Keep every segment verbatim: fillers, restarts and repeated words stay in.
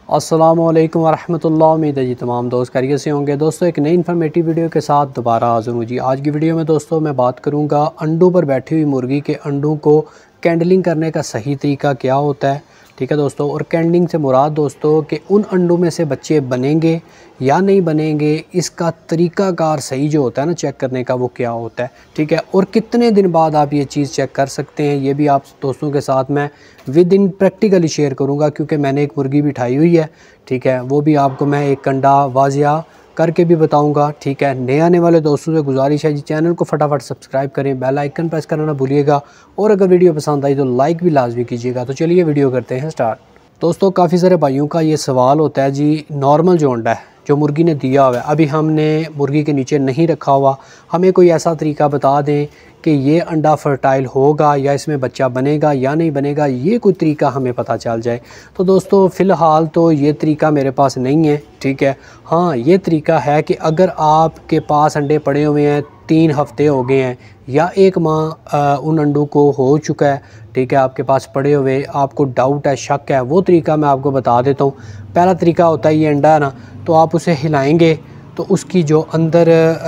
अस्सलामुअलैकुम वरहमतुल्लाह। उम्मीद है जी तमाम दोस्त खैरियत से होंगे। दोस्तों एक नई इन्फॉर्मेटिव वीडियो के साथ दोबारा हाज़िर हूँ जी। आज की वीडियो में दोस्तों मैं बात करूँगा अंडों पर बैठी हुई मुर्गी के अंडों को कैंडलिंग करने का सही तरीका क्या होता है। ठीक है दोस्तों, और कैंडलिंग से मुराद दोस्तों कि उन अंडों में से बच्चे बनेंगे या नहीं बनेंगे, इसका तरीक़ाकार सही जो होता है ना चेक करने का, वो क्या होता है। ठीक है, और कितने दिन बाद आप ये चीज़ चेक कर सकते हैं, ये भी आप दोस्तों के साथ मैं विद इन प्रैक्टिकली शेयर करूँगा, क्योंकि मैंने एक मुर्गी भी उठाई हुई है। ठीक है, वो भी आपको मैं एक अंडा वाजिया करके भी बताऊंगा। ठीक है, नए आने वाले दोस्तों से गुजारिश है जी, चैनल को फटाफट सब्सक्राइब करें, बेल आइकन प्रेस करना ना भूलिएगा, और अगर वीडियो पसंद आई तो लाइक भी लाजमी कीजिएगा। तो चलिए वीडियो करते हैं स्टार्ट। दोस्तों काफ़ी सारे भाइयों का ये सवाल होता है जी, नॉर्मल जो अंडा है जो मुर्गी ने दिया हुआ है, अभी हमने मुर्गी के नीचे नहीं रखा हुआ, हमें कोई ऐसा तरीका बता दें कि ये अंडा फर्टाइल होगा या इसमें बच्चा बनेगा या नहीं बनेगा, ये कोई तरीका हमें पता चल जाए। तो दोस्तों फ़िलहाल तो ये तरीका मेरे पास नहीं है। ठीक है, हाँ ये तरीका है कि अगर आपके पास अंडे पड़े हुए हैं, तीन हफ़्ते हो गए हैं या एक माह उन अंडों को हो चुका है, ठीक है, आपके पास पड़े हुए, आपको डाउट है, शक है, वो तरीका मैं आपको बता देता हूँ। पहला तरीका होता है, ये अंडा है ना, तो आप उसे हिलाएंगे तो उसकी जो अंदर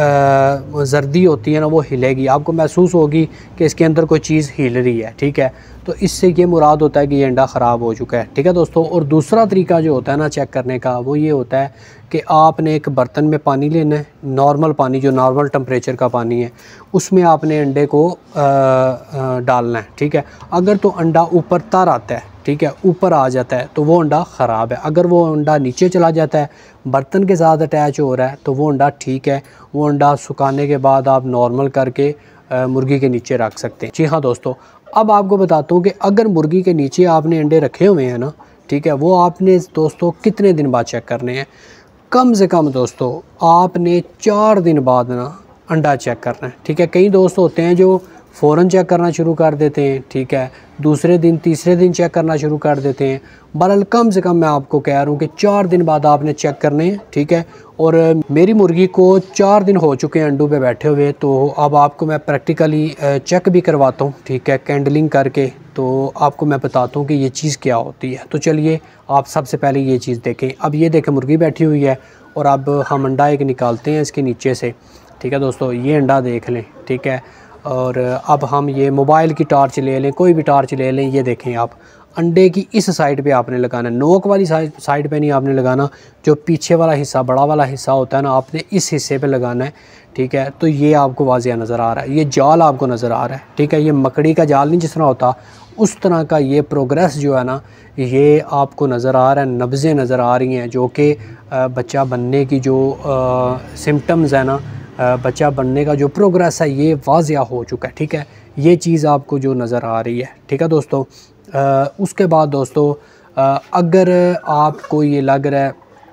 जर्दी होती है ना वो हिलेगी, आपको महसूस होगी कि इसके अंदर कोई चीज़ हिल रही है। ठीक है, तो इससे ये मुराद होता है कि ये अंडा ख़राब हो चुका है। ठीक है दोस्तों, और दूसरा तरीका जो होता है ना चेक करने का, वो ये होता है कि आपने एक बर्तन में पानी लेना है, नॉर्मल पानी, जो नॉर्मल टेम्परेचर का पानी है, उसमें आपने अंडे को डालना है। ठीक है, अगर तो अंडा ऊपर तर आता है, ठीक है, ऊपर आ जाता है, तो वो अंडा ख़राब है। अगर वो अंडा नीचे चला जाता है, बर्तन के साथ अटैच हो रहा है, तो वो अंडा ठीक है। वो अंडा सुखाने के बाद आप नॉर्मल करके आ, मुर्गी के नीचे रख सकते हैं। जी हाँ दोस्तों, अब आपको बताता हूँ कि अगर मुर्गी के नीचे आपने अंडे रखे हुए हैं ना, ठीक है, वो आपने दोस्तों कितने दिन बाद चेक करने हैं। कम से कम दोस्तों आपने चार दिन बाद ना अंडा चेक करना है। ठीक है, कई दोस्त होते हैं जो फ़ौरन चेक करना शुरू कर देते हैं, ठीक है, दूसरे दिन तीसरे दिन चेक करना शुरू कर देते हैं। बहरहाल कम से कम मैं आपको कह रहा हूँ कि चार दिन बाद आपने चेक करने हैं। ठीक है, और मेरी मुर्गी को चार दिन हो चुके हैं अंडों पे बैठे हुए, तो अब आपको मैं प्रैक्टिकली चेक भी करवाता हूँ। ठीक है, कैंडलिंग करके, तो आपको मैं बताता हूँ कि ये चीज़ क्या होती है। तो चलिए आप सबसे पहले ये चीज़ देखें। अब ये देखें मुर्गी बैठी हुई है, और अब हम अंडा एक निकालते हैं इसके नीचे से। ठीक है दोस्तों, ये अंडा देख लें। ठीक है, और अब हम ये मोबाइल की टॉर्च ले लें, कोई भी टॉर्च ले लें, ये देखें आप, अंडे की इस साइड पे आपने लगाना, नोक वाली साइड साइड पे नहीं आपने लगाना, जो पीछे वाला हिस्सा, बड़ा वाला हिस्सा होता है ना, आपने इस हिस्से पे लगाना है। ठीक है, तो ये आपको वाज़िया नज़र आ रहा है, ये जाल आपको नज़र आ रहा है। ठीक है, ये मकड़ी का जाल नहीं जिस तरह होता, उस तरह का ये प्रोग्रेस जो है ना, ये आपको नज़र आ रहा है, नब्ज़ें नज़र आ रही हैं, जो कि बच्चा बनने की जो सिम्टम्स है ना, बच्चा बनने का जो प्रोग्रेस है, ये वाज़िया हो चुका है। ठीक है, ये चीज़ आपको जो नज़र आ रही है। ठीक है दोस्तों, आ, उसके बाद दोस्तों आ, अगर आपको ये लग रहा है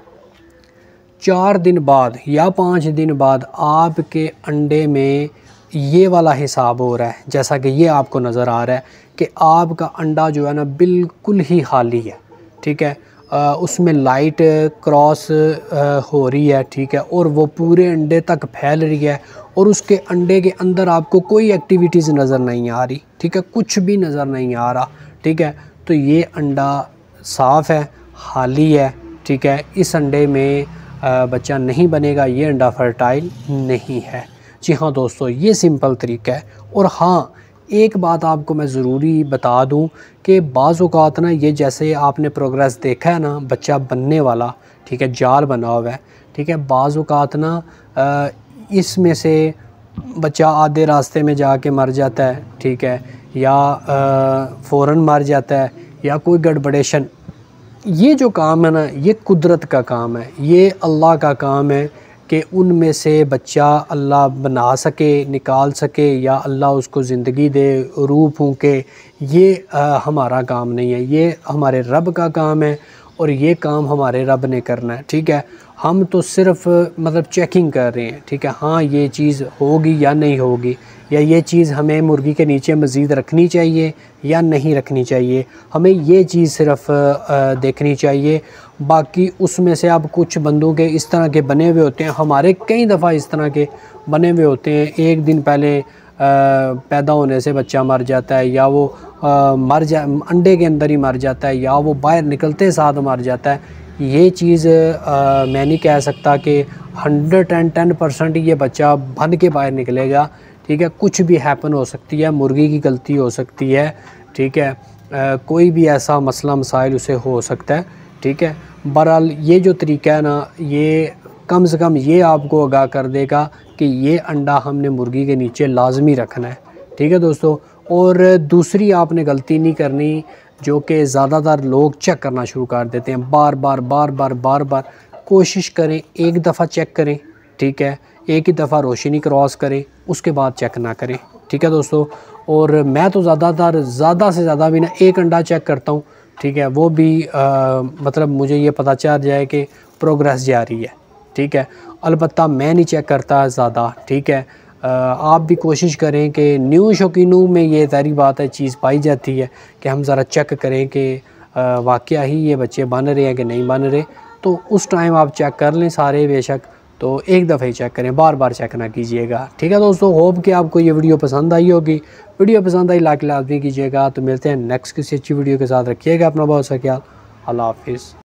चार दिन बाद या पाँच दिन बाद आपके अंडे में ये वाला हिसाब हो रहा है, जैसा कि ये आपको नज़र आ रहा है कि आपका अंडा जो है ना बिल्कुल ही खाली है। ठीक है, आ, उसमें लाइट क्रॉस आ, हो रही है। ठीक है, और वो पूरे अंडे तक फैल रही है, और उसके अंडे के अंदर आपको कोई एक्टिविटीज़ नज़र नहीं आ रही। ठीक है, कुछ भी नज़र नहीं आ रहा। ठीक है, तो ये अंडा साफ़ है, खाली है। ठीक है, इस अंडे में आ, बच्चा नहीं बनेगा, ये अंडा फर्टाइल नहीं है। जी हाँ दोस्तों, ये सिंपल तरीका है। और हाँ, एक बात आपको मैं ज़रूरी बता दूं कि बाज़ औक़ात ना, ये जैसे आपने प्रोग्रेस देखा है ना बच्चा बनने वाला, ठीक है, जाल बना हुआ है। ठीक है, बाज़ औक़ात ना इसमें से बच्चा आधे रास्ते में जाके मर जाता है। ठीक है, या फ़ौरन मर जाता है, या कोई गड़बड़ेशन। ये जो काम है ना, ये कुदरत का काम है, ये अल्लाह का काम है कि उनमें से बच्चा अल्लाह बना सके, निकाल सके, या अल्लाह उसको ज़िंदगी दे, रूह फूंके। ये आ, हमारा काम नहीं है, ये हमारे रब का काम है, और ये काम हमारे रब ने करना है। ठीक है, हम तो सिर्फ़ मतलब चेकिंग कर रहे हैं। ठीक है, हाँ ये चीज़ होगी या नहीं होगी, या ये चीज़ हमें मुर्गी के नीचे मज़ीद रखनी चाहिए या नहीं रखनी चाहिए, हमें ये चीज़ सिर्फ़ देखनी चाहिए। बाकी उसमें से अब कुछ बंदों के इस तरह के बने हुए होते हैं, हमारे कई दफ़ा इस तरह के बने हुए होते हैं, एक दिन पहले पैदा होने से बच्चा मर जाता है, या वो आ, मर जा अंडे के अंदर ही मर जाता है, या वो बाहर निकलते साथ मर जाता है। ये चीज़ मैं नहीं कह सकता कि हंड्रेड एंड टेन परसेंट ये बच्चा बन के बाहर निकलेगा, ठीक है। कुछ भी हैपन हो सकती है, मुर्गी की गलती हो सकती है, ठीक है। आ, कोई भी ऐसा मसला मसाइल उसे हो सकता है, ठीक है। बहरहाल ये जो तरीका है ना, ये कम से कम ये आपको आगाह कर देगा कि ये अंडा हमने मुर्गी के नीचे लाजमी रखना है, ठीक है दोस्तों। और दूसरी आपने गलती नहीं करनी जो कि ज़्यादातर लोग चेक करना शुरू कर देते हैं, बार बार बार बार बार बार। कोशिश करें एक दफ़ा चेक करें, ठीक है। एक ही दफ़ा रोशनी क्रॉस करें, उसके बाद चेक ना करें, ठीक है दोस्तों। और मैं तो ज़्यादातर ज़्यादा से ज़्यादा भी ना एक अंडा चेक करता हूँ, ठीक है। वो भी आ, मतलब मुझे ये पता चल जाए कि प्रोग्रेस जारी है, ठीक है। अलबत्ता मैं नहीं चेक करता ज़्यादा, ठीक है। आप भी कोशिश करें कि न्यू शौकीनों में ये सारी बात है, चीज़ पाई जाती है कि हम ज़रा चेक करें कि वाकया ही ये बच्चे बन रहे हैं कि नहीं बन रहे। तो उस टाइम आप चेक कर लें सारे बेशक, तो एक दफ़ा ही चेक करें, बार बार चेक ना कीजिएगा, ठीक है दोस्तों। होप कि आपको ये वीडियो पसंद आई होगी। वीडियो पसंद आई लाइक लाजमी कीजिएगा। तो मिलते हैं नेक्स्ट किसी अच्छी वीडियो के साथ। रखिएगा अपना बहुत सा ख्याल। अल्लाह हाफिज़।